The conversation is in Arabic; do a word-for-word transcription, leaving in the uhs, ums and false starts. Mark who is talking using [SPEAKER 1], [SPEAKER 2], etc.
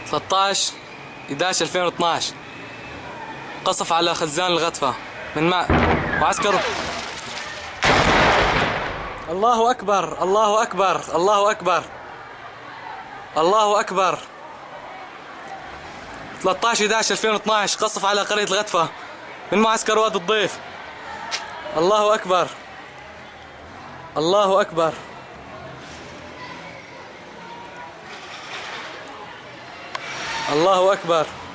[SPEAKER 1] ثلاثة عشر إحدى عشر ألفين واثني عشر قصف على خزان الغطفة من ماء وعسكره. الله أكبر الله أكبر الله أكبر الله أكبر. ثلاثة عشر إحدى عشر ألفين واثني عشر قصف على قرية الغطفة من معسكر وادي الضيف. الله أكبر الله أكبر الله أكبر.